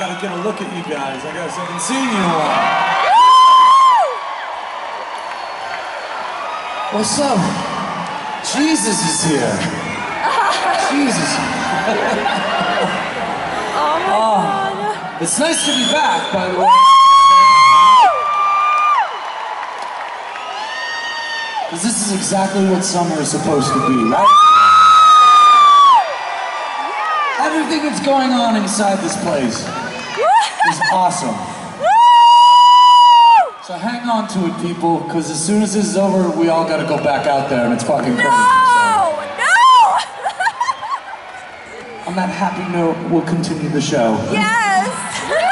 gotta get a look at you guys. I haven't seen you in a while. What's up? Jesus is here. Jesus. Oh my God. It's nice to be back, by the way. Because this is exactly what summer is supposed to be, right? Everything that's going on inside this place is awesome. So hang on to it, people, because as soon as this is over, we all gotta go back out there, and it's fucking crazy. No! On that happy note, we'll continue the show. Yes!